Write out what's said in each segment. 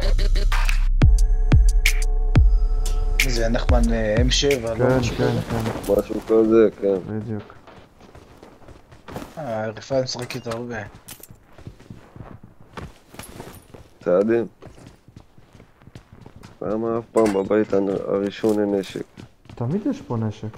זה נחמן M7, לא משהו כזה? כן. משהו כזה, כן. בדיוק. רפאל משחק איתו הרבה. צעדים. למה אף פעם בבית הראשון אין נשק? תמיד יש פה נשק.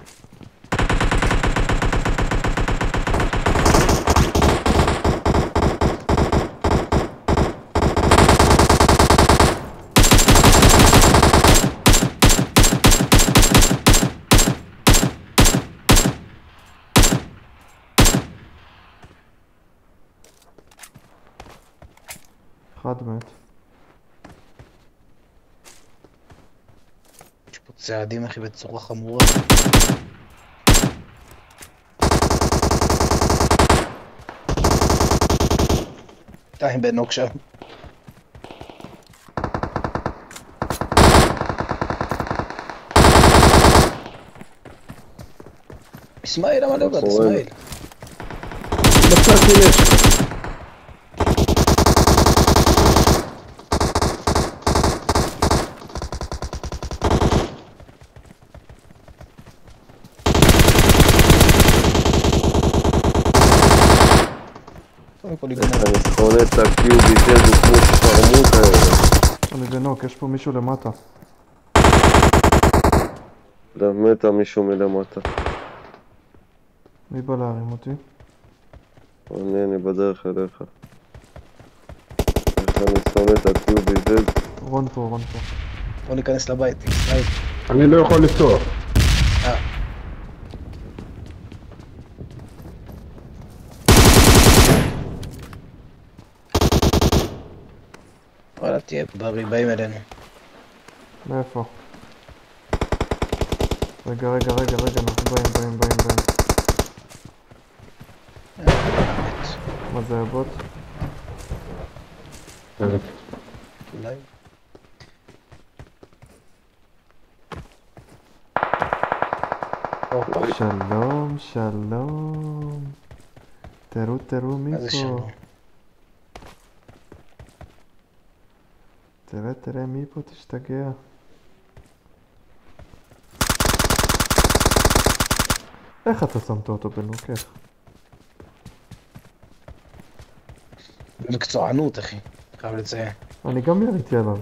אחד מת. יש פה צעדים אחי בצורה חמורה. שתיים בנוק שם. אסמאעיל, למה לא הגעת? אסמאעיל. מצאתי נשק. אני שונא את ה-QBZ, הוא כמו שפרמות האלה. אני בנוק, יש פה מישהו למטה. מתה מישהו מלמטה. מי בא להרים אותי? אני בדרך אליך. אני שונא את ה-QBZ. רון פה. בוא ניכנס לבית, אסמאעיל. אני לא יכול לפתוח. וואלה תהיה בריא, באים אלינו. מאיפה? רגע, אנחנו באים. מה זה הבוט? אולי. שלום. תראו מי פה. תראה מי פה, תשתגע. איך אתה שמת אותו בנוק? איך? במקצוענות אחי, חייב לציין. אני גם יריתי עליו.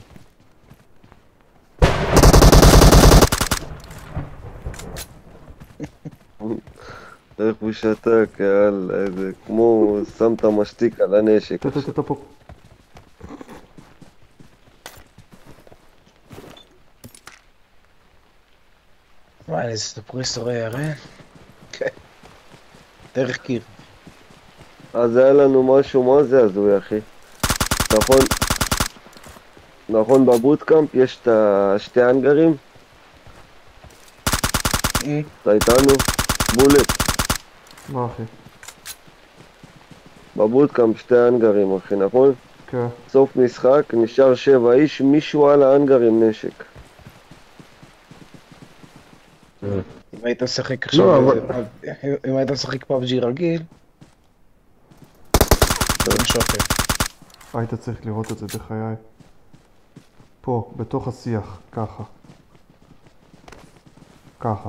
איך הוא שתק, איזה כמו שמת משתיק על הנשק. אתה פה. וואי, איזה סופריסטורי יראה. כן. דרך קיר. אז היה לנו משהו, מה זה הזוי אחי? נכון בבוטקאמפ יש את שתי האנגרים? אתה איתנו? בולט. מה אחי? בבוטקאמפ שתי האנגרים אחי, נכון? כן. סוף משחק, נשאר 7 איש, מישהו על האנגר עם נשק. אם היית משחק עכשיו, אם היית משחק PUBG רגיל, זה משהו אחר. היית צריך לראות את זה בחיי. פה, בתוך השיח, ככה.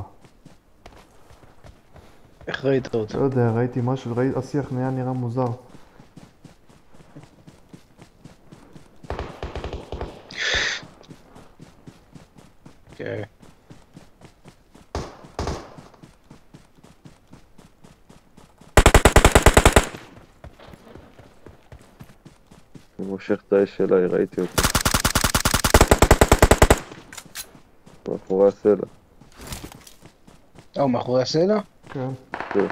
איך ראית אותו? לא יודע, ראיתי משהו, השיח נראה מוזר. כן. אני מושך את האש אליי, ראיתי אותו. מאחורי הסלע. מאחורי הסלע? כן. כן.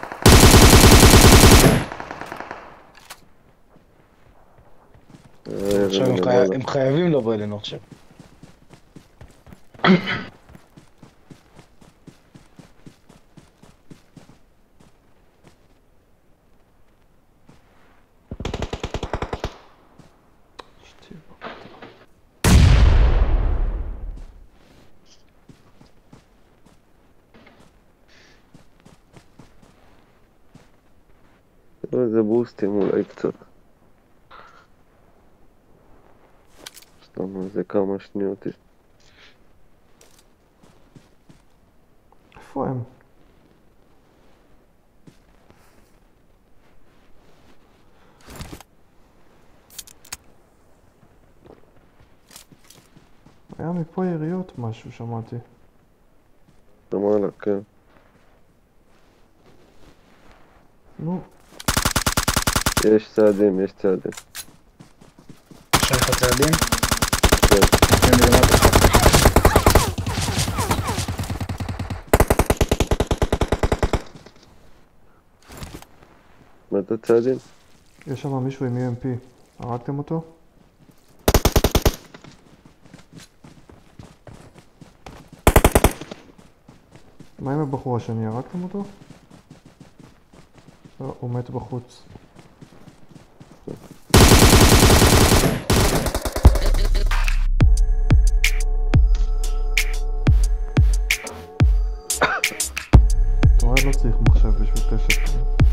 עכשיו הם חייבים לבוא אלינו עכשיו. איזה בוסטים אולי קצת. טוב, זה כמה שניות. איפה הם? היה מפה יריות משהו, שמעתי. למעלה, כן. נו. יש צעדים, יש צעדים. יש לך צעדים? כן. כן, למטה. מה אתה צעדים? יש שם מישהו עם EMP. הרגתם אותו? מה עם הבחור השני? הרגתם אותו? לא, הוא מת בחוץ. אתה רואה, לא צריך מחשב בשביל 9.